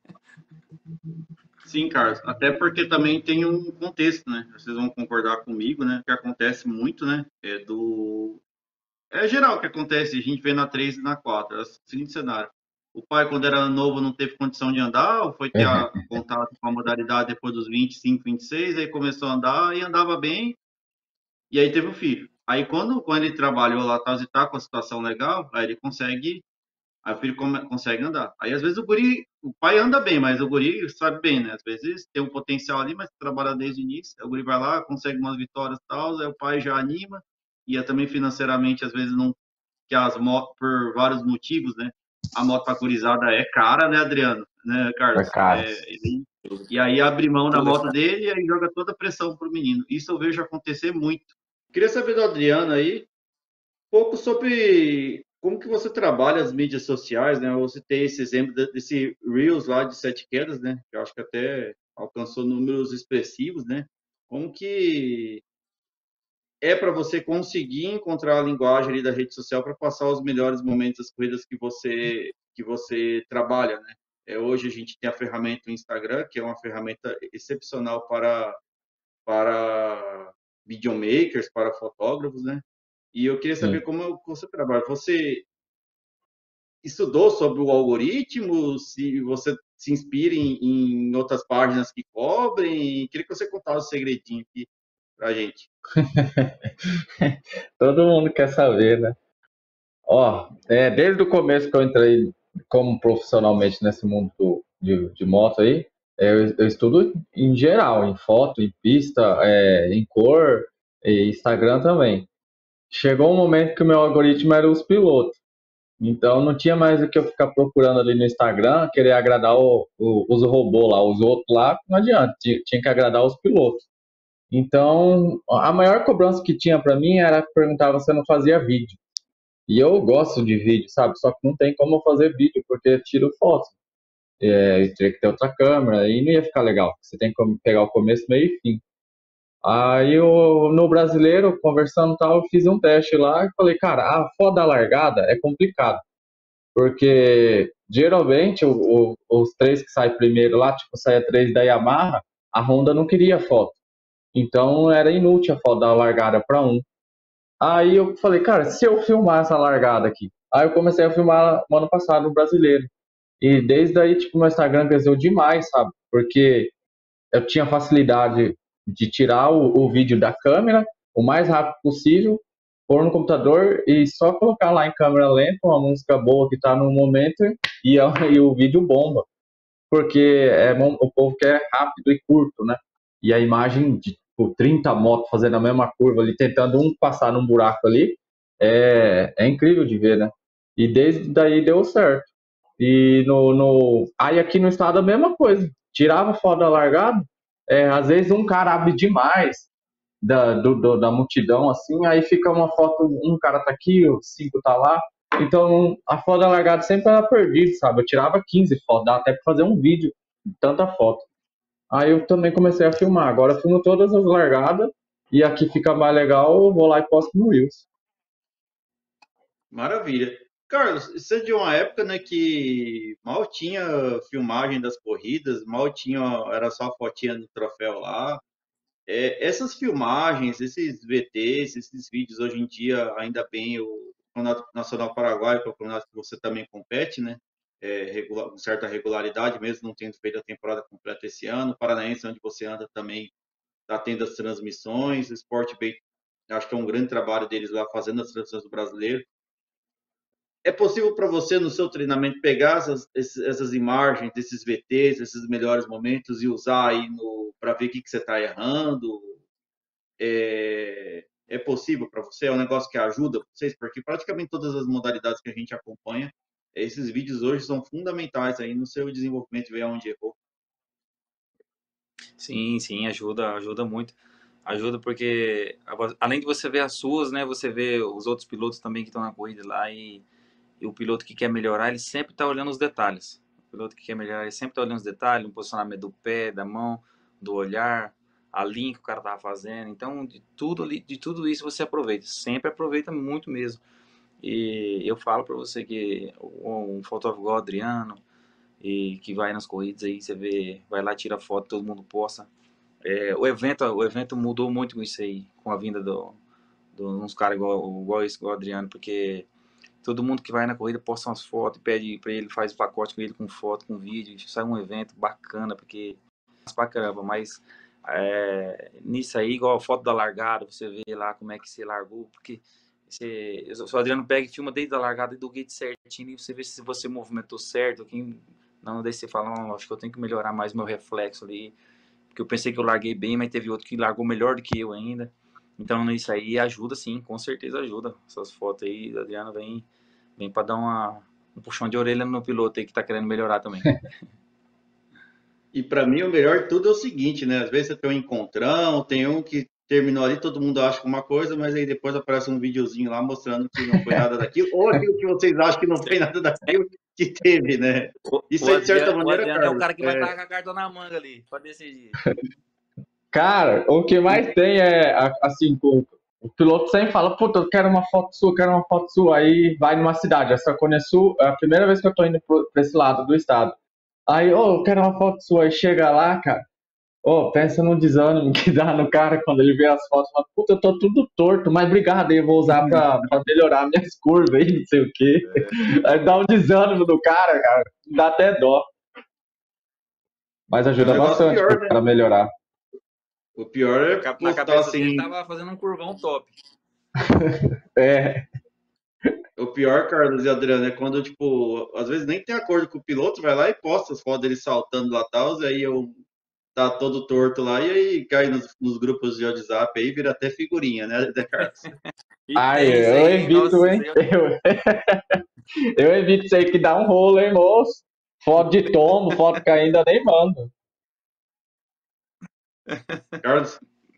Speaker 1: Sim, Carlos. Até porque também tem um contexto, né? Vocês vão concordar comigo, né? Que acontece muito, né? É do. É geral que acontece, a gente vê na três e na quatro. É o seguinte cenário. O pai, quando era novo, não teve condição de andar, ou foi ter a contato com a modalidade depois dos vinte e cinco, vinte e seis, aí começou a andar e andava bem, e aí teve o filho. Aí quando, quando ele trabalhou lá, tá, e tá com a situação legal, aí ele consegue. Aí o filho come- consegue andar. Aí às vezes o guri, o pai anda bem, mas o guri sabe bem, né? Às vezes tem um potencial ali, mas trabalha desde o início. Aí o guri vai lá, consegue umas vitórias e tal, aí o pai já anima. E é também financeiramente, às vezes, não. Que as motos, por vários motivos, né? A moto pacurizada é cara, né, Adriano? Né,
Speaker 2: É
Speaker 1: Carlos?
Speaker 2: caro.
Speaker 1: É, ele- e aí abre mão da
Speaker 3: Tudo é
Speaker 1: moto dele e aí joga toda a pressão pro menino. Isso eu vejo acontecer muito. Queria saber do Adriano aí, pouco sobre como que você trabalha as mídias sociais, né? Você tem esse exemplo de- desse Reels lá de sete quedas, né? Que eu acho que até alcançou números expressivos, né? Como que é para você conseguir encontrar a linguagem ali da rede social para passar os melhores momentos das corridas que você que você trabalha, né? É, hoje a gente tem a ferramenta do Instagram, que é uma ferramenta excepcional para para videomakers, para fotógrafos, né? E eu queria saber
Speaker 2: Sim.
Speaker 1: como você trabalha. Você estudou sobre o algoritmo? Se você se inspira em, em outras páginas que cobrem? Queria que você contasse o segredinho aqui pra gente.
Speaker 2: Todo mundo quer saber, né? Ó, é, desde o começo que eu entrei como profissionalmente nesse mundo do- de, de moto aí, é, eu, eu estudo em geral, em foto, em pista, é, em cor, e Instagram também. Chegou um momento que o meu algoritmo era os pilotos. Então não tinha mais o que eu ficar procurando ali no Instagram, querer agradar o, o- os robôs lá, os outros lá, não adianta, tinha, tinha que agradar os pilotos. Então a maior cobrança que tinha para mim era perguntar se eu não fazia vídeo. E eu gosto de vídeo, sabe? Só que não tem como eu fazer vídeo, porque eu tiro foto. É, eu teria que ter outra câmera e não ia ficar legal. Você tem que pegar o começo, meio e fim. Aí eu, no brasileiro, conversando e tal, eu fiz um teste lá e falei, cara, a foto da largada é complicado. Porque geralmente o, o, os três que saem primeiro lá, tipo, saia três da Yamaha, a Honda não queria foto. Então era inútil a foto da largada para um. Aí eu falei, cara, se eu filmar essa largada aqui. Aí eu comecei a filmar no ano passado no brasileiro. E desde aí, tipo, meu Instagram cresceu demais, sabe? Porque eu tinha facilidade de tirar o, o vídeo da câmera o mais rápido possível, pôr no computador e só colocar lá em câmera lenta uma música boa que tá no momento e, e o vídeo bomba. Porque é, o povo quer rápido e curto, né? E a imagem de tipo, trinta motos fazendo a mesma curva ali, tentando um passar num buraco ali, é, é incrível de ver, né? E desde daí deu certo. E no, no... Aí aqui no estado a mesma coisa. Tirava foto da largada, é, às vezes um cara abre demais da, do, do, da multidão, assim, aí fica uma foto, um cara tá aqui, o cinco tá lá. Então a foto da largada sempre era perdida, sabe? Eu tirava quinze fotos, dá até pra fazer um vídeo de tanta foto. Aí eu também comecei a filmar. Agora eu filmo todas as largadas e aqui fica mais legal, eu vou lá e posto no Reels.
Speaker 1: Maravilha. Carlos, isso é de uma época, né, que mal tinha filmagem das corridas, mal tinha, era só a fotinha do troféu lá. É, essas filmagens, esses V Ts, esses vídeos hoje em dia, ainda bem, o Campeonato Nacional Paraguaio, que é o campeonato que você também compete, né? É, regula- com certa regularidade, mesmo não tendo feito a temporada completa esse ano. O Paranaense, onde você anda, também está tendo as transmissões. O Sport Bay, acho que é um grande trabalho deles lá fazendo as transmissões do brasileiro. É possível para você, no seu treinamento, pegar essas, essas imagens, esses V Ts, esses melhores momentos e usar aí para ver o que, que você está errando? É, é possível para você? É um negócio que ajuda vocês? Porque praticamente todas as modalidades que a gente acompanha, esses vídeos hoje são fundamentais aí no seu desenvolvimento, ver onde errou.
Speaker 3: Sim, sim, ajuda, ajuda muito. Ajuda porque, além de você ver as suas, né, você vê os outros pilotos também que estão na corrida lá e, e o piloto que quer melhorar, ele sempre está olhando os detalhes. O piloto que quer melhorar, ele sempre está olhando os detalhes, o posicionamento do pé, da mão, do olhar, a linha que o cara tava fazendo. Então, de tudo ali, de tudo isso você aproveita. Sempre aproveita muito mesmo. E eu falo para você que um fotógrafo igual o Adriano, e que vai nas corridas aí, você vê, vai lá, tira foto, todo mundo posta. É, o evento, o evento mudou muito com isso aí, com a vinda do, do uns caras igual, igual esse, igual o Adriano, porque todo mundo que vai na corrida posta umas fotos, pede para ele, faz o pacote com ele com foto, com vídeo, sai um evento bacana, porque pra caramba, mas é, nisso aí, igual a foto da largada, você vê lá como é que você largou, porque você, o Adriano pega e filma desde a largada do gate certinho, e você vê se você movimentou certo, quem, não, daí você fala, não, acho que eu tenho que melhorar mais meu reflexo ali, porque eu pensei que eu larguei bem, mas teve outro que largou melhor do que eu ainda. Então isso aí ajuda sim, com certeza ajuda. Essas fotos aí, a Adriana vem, vem para dar uma, um puxão de orelha no piloto aí que tá querendo melhorar também.
Speaker 1: E para mim o melhor de tudo é o seguinte, né? Às vezes você tem um encontrão, tem um que terminou ali, todo mundo acha que é uma coisa, mas aí depois aparece um videozinho lá mostrando que não foi nada daquilo, ou aquilo que vocês acham que não foi nada daquilo que teve, né?
Speaker 3: O,
Speaker 1: Isso
Speaker 3: o,
Speaker 1: aí, de certa
Speaker 3: Adriano, o
Speaker 1: maneira,
Speaker 3: Adriano é o
Speaker 1: Carlos,
Speaker 3: cara que vai
Speaker 1: é,
Speaker 3: estar com a carta na manga ali, pode decidir.
Speaker 2: Cara, o que mais tem é, a- assim, o, o piloto sempre fala, puta, eu quero uma foto sua, eu quero uma foto sua, aí vai numa cidade, essa Cone Sul, é a primeira vez que eu tô indo pro- pra esse lado do estado. Aí, ô, eu quero uma foto sua, aí chega lá, cara, Ô, pensa no desânimo que dá no cara quando ele vê as fotos e fala, puta, eu tô tudo torto, mas obrigado aí, eu vou usar pra, pra melhorar minhas curvas aí, não sei o quê.
Speaker 3: É,
Speaker 2: Aí dá um desânimo do cara, cara, dá até dó. Mas
Speaker 1: É um
Speaker 2: ajuda
Speaker 1: negócio
Speaker 2: bastante pro
Speaker 1: pior, né?
Speaker 2: cara melhorar.
Speaker 1: O pior
Speaker 3: na,
Speaker 1: é
Speaker 3: ca- na
Speaker 1: postar
Speaker 3: cabeça dele
Speaker 1: assim.
Speaker 3: tava fazendo um curvão top.
Speaker 2: É,
Speaker 1: O pior, Carlos e Adriano, é quando, tipo, às vezes nem tem acordo com o piloto, vai lá e posta as fotos dele saltando lá e tal, e aí eu tá todo torto lá, e aí cai nos, nos grupos de WhatsApp aí, vira até figurinha, né, né, Carlos?
Speaker 3: E
Speaker 2: ai,
Speaker 3: tem isso
Speaker 2: eu
Speaker 3: aí, hein?
Speaker 2: evito,
Speaker 3: Nossa,
Speaker 2: hein?
Speaker 3: isso aí eu
Speaker 2: Eu, eu evito isso aí que dá um rolo, hein, moço? Foto de tombo, foto caindo, eu nem mando.
Speaker 1: Carlos,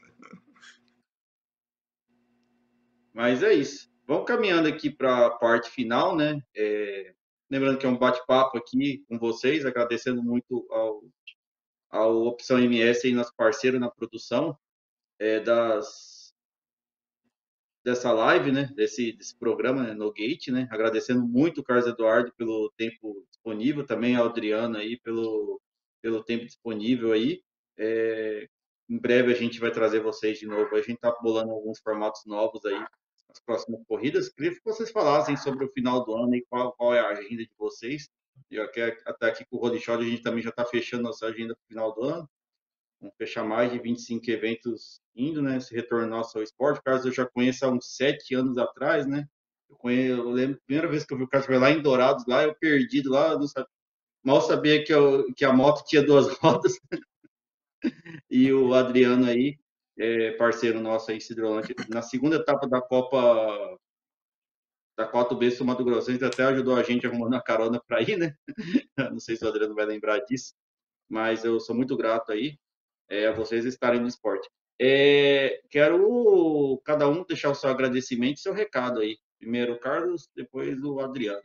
Speaker 1: mas é isso. Vamos caminhando aqui para a parte final, né? É, lembrando que é um bate-papo aqui com vocês, agradecendo muito ao, ao Opção M S aí, nosso parceiro na produção é, das, dessa live, né? Desse, desse programa, né, no Gate, né? Agradecendo muito o Carlos Eduardo pelo tempo disponível, também ao Adriano aí pelo, pelo tempo disponível aí. É, em breve a gente vai trazer vocês de novo. A gente está bolando alguns formatos novos aí nas próximas corridas. Queria que vocês falassem sobre o final do ano e qual, qual é a agenda de vocês. Eu quero até aqui com o Holy Shot a gente também já está fechando nossa agenda para o final do ano. Vamos fechar mais de vinte e cinco eventos indo, né? Se retornar nosso ao esporte. O Carlos eu já conheço há uns sete anos atrás, né? Eu, conheço, eu lembro, a primeira vez que eu vi o Carlos foi lá em Dourados, lá, eu perdido lá, não sabia, mal sabia que, eu, que a moto tinha duas rodas. E o Adriano aí, é, parceiro nosso aí, Cidrolante, na segunda etapa da Copa da Copa B Sul Mato Grossense, até ajudou a gente arrumando a carona para ir, né? Não sei se o Adriano vai lembrar disso, mas eu sou muito grato aí é, a vocês estarem no esporte. É, quero cada um deixar o seu agradecimento e seu recado aí. Primeiro o Carlos, depois o Adriano.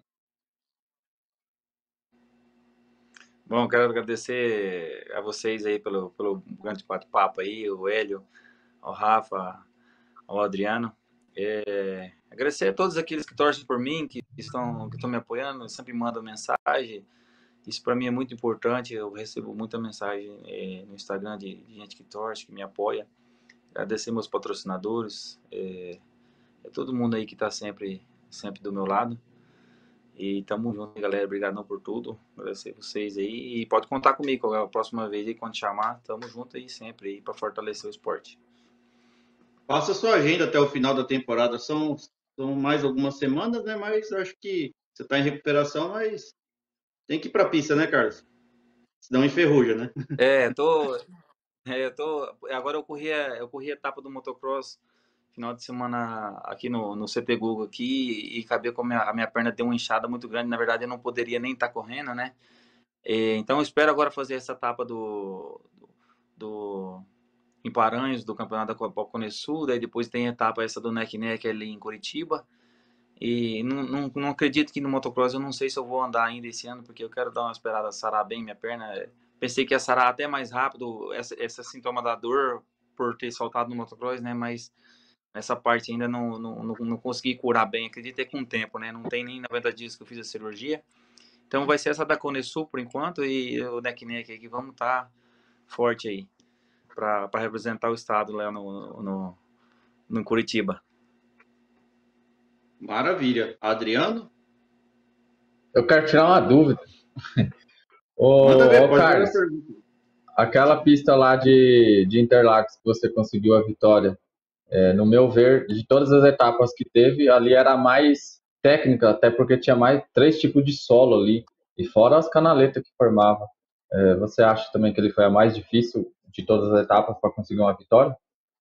Speaker 3: Bom, quero agradecer a vocês aí pelo, pelo grande bate-papo aí, o Hélio, ao Rafa, ao Adriano. É, agradecer a todos aqueles que torcem por mim, que estão, que estão me apoiando, sempre mandam mensagem. Isso para mim é muito importante. Eu recebo muita mensagem é, no Instagram de, de gente que torce, que me apoia. Agradecer meus patrocinadores, é, é todo mundo aí que está sempre, sempre do meu lado. E tamo junto, galera. Obrigadão por tudo. Agradecer vocês aí. E pode contar comigo a próxima vez aí, quando chamar. Tamo junto aí sempre aí para fortalecer o esporte.
Speaker 1: Faça a sua agenda até o final da temporada. São, são mais algumas semanas, né? Mas acho que você está em recuperação, mas tem que ir para a pista, né, Carlos? Senão enferruja, né?
Speaker 3: É, tô, é, eu tô. Agora eu corri, a- eu corri a etapa do motocross final de semana aqui no, no C T Google aqui e acabei com a minha, a minha perna deu uma inchada muito grande. Na verdade, eu não poderia nem estar correndo, né? E, então eu espero agora fazer essa etapa do, do, do em Paranhos, do campeonato da Copa Cone Sul. Daí depois tem a etapa essa do Neck Neck ali em Curitiba. E não, não, não acredito que no motocross eu não sei se eu vou andar ainda esse ano, porque eu quero dar uma esperada, sarar bem minha perna. Pensei que ia sarar até mais rápido essa, essa sintoma da dor por ter saltado no motocross, né? Mas essa parte ainda não, não, não, não consegui curar bem. Acredito é com o tempo, né? Não tem nem noventa dias que eu fiz a cirurgia. Então vai ser essa da Cone Sul por enquanto e o Neck Neck aqui. Vamos estar tá forte aí para representar o estado lá no, no, no Curitiba.
Speaker 1: Maravilha. Adriano?
Speaker 2: Eu quero tirar uma dúvida.
Speaker 1: Manda
Speaker 2: Ô,
Speaker 1: ver,
Speaker 2: ô
Speaker 1: pode fazer a
Speaker 2: Carlos,
Speaker 1: pergunta.
Speaker 2: aquela pista lá de, de Interlagos que você conseguiu a vitória, é, no meu ver, de todas as etapas que teve, ali era a mais técnica, até porque tinha mais três tipos de solo ali, e fora as canaletas que formava. É, você acha também que ele foi a mais difícil de todas as etapas para conseguir uma vitória?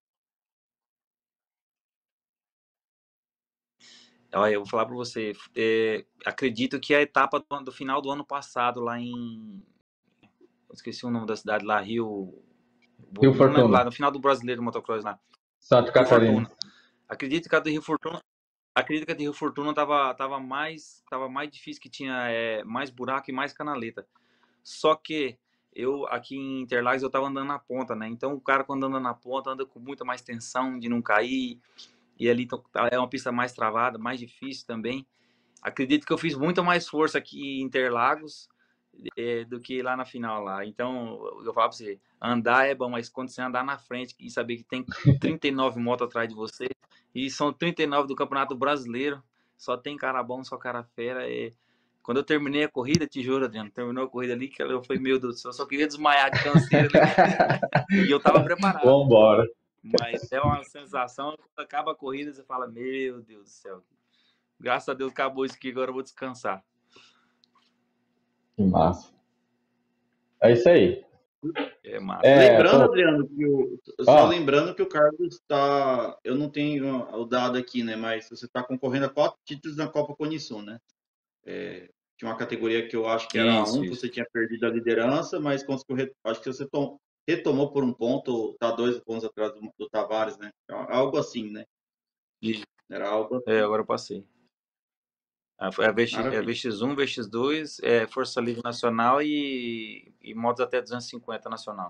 Speaker 3: Olha, eu vou falar para você, é, acredito que a etapa do, do final do ano passado, lá em. Eu esqueci o nome da cidade lá, Rio.
Speaker 2: Rio
Speaker 3: Não lembro
Speaker 2: Fortuna,
Speaker 3: lá, no final do Brasileiro Motocross lá.
Speaker 2: Santa
Speaker 3: Rio
Speaker 2: Catarina.
Speaker 3: Fortuna. Acredito que a do Rio Fortuna. Acredito que a do Rio Fortuna tava, tava, mais, tava mais difícil, que tinha é, mais buraco e mais canaleta. Só que eu, aqui em Interlagos, eu tava andando na ponta, né? Então o cara, quando anda na ponta, anda com muita mais tensão de não cair. E ali é uma pista mais travada, mais difícil também. Acredito que eu fiz muito mais força aqui em Interlagos é, do que lá na final lá. Então, eu falo pra você, andar é bom, mas quando você andar na frente e saber que tem trinta e nove motos atrás de você, e são trinta e nove do Campeonato Brasileiro, só tem cara bom, só cara fera. É... Quando eu terminei a corrida, te juro, Adriano, terminou a corrida ali, que eu falei, meu Deus do céu, eu só queria desmaiar de canseira ali. E eu tava preparado.
Speaker 2: Vambora.
Speaker 3: Mas é uma sensação, quando acaba a corrida, você fala, meu Deus do céu, graças a Deus acabou isso aqui, agora eu vou descansar.
Speaker 2: Que massa. É isso aí.
Speaker 3: É massa.
Speaker 2: É,
Speaker 1: Lembrando,
Speaker 2: tô...
Speaker 1: Adriano, que o, só
Speaker 2: ah,
Speaker 1: lembrando que o Carlos está. Eu não tenho o dado aqui, né? Mas você está concorrendo a quatro títulos na Copa Conisul, né? É, tinha uma categoria que eu acho que era a
Speaker 3: Isso,
Speaker 1: um, que
Speaker 3: isso.
Speaker 1: você tinha perdido a liderança, mas conseguiu. Acho que você tom, retomou por um ponto, tá dois pontos atrás do, do Tavares, né? Algo assim, né?
Speaker 3: E,
Speaker 1: Era algo
Speaker 3: é,
Speaker 1: assim.
Speaker 3: agora eu passei. Ah, foi a, V X, é
Speaker 1: Maravilha.
Speaker 3: V X um, V X dois, é Força Livre Nacional e, e motos até duzentos e cinquenta Nacional.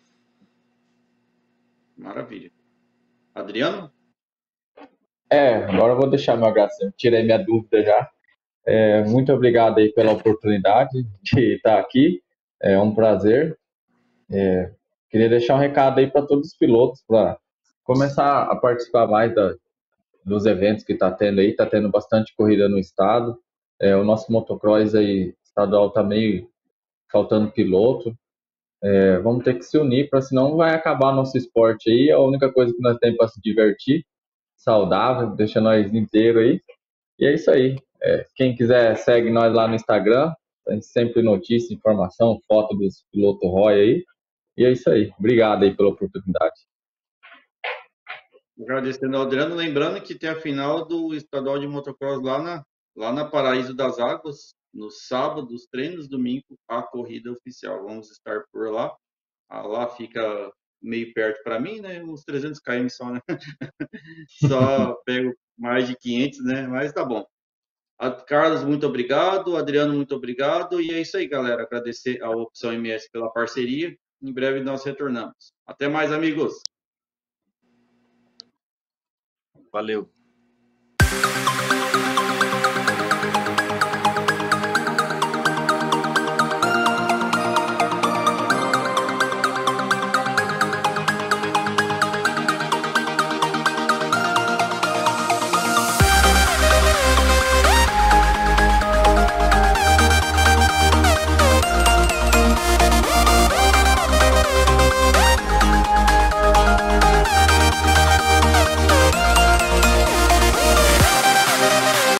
Speaker 1: Maravilha. Adriano?
Speaker 2: é, agora eu vou deixar meu abraço. Tirei minha dúvida já. É, muito obrigado aí pela oportunidade de estar aqui. É um prazer. É, queria deixar um recado aí para todos os pilotos para começar a participar mais da, dos eventos que está tendo aí. Está tendo bastante corrida no estado. É, o nosso motocross aí estadual está meio faltando piloto. É, vamos ter que se unir, para senão vai acabar nosso esporte aí. É a única coisa que nós temos para se divertir, saudável, deixa nós inteiro aí. E é isso aí. É, quem quiser, segue nós lá no Instagram. Tem sempre notícia, informação, foto dos pilotos Roy aí. E é isso aí. Obrigado aí pela oportunidade.
Speaker 1: Agradecendo ao Adriano, lembrando que tem a final do estadual de motocross lá na, lá na Paraíso das Águas, no sábado, os treinos, domingo, a corrida oficial. Vamos estar por lá. Ah, lá fica meio perto para mim, né? Uns trezentos quilômetros só, né? Só pego mais de quinhentos, né? Mas tá bom. A Carlos, muito obrigado. Adriano, muito obrigado. E é isso aí, galera. Agradecer à Opção M S pela parceria. Em breve nós retornamos. Até mais, amigos.
Speaker 3: Valeu.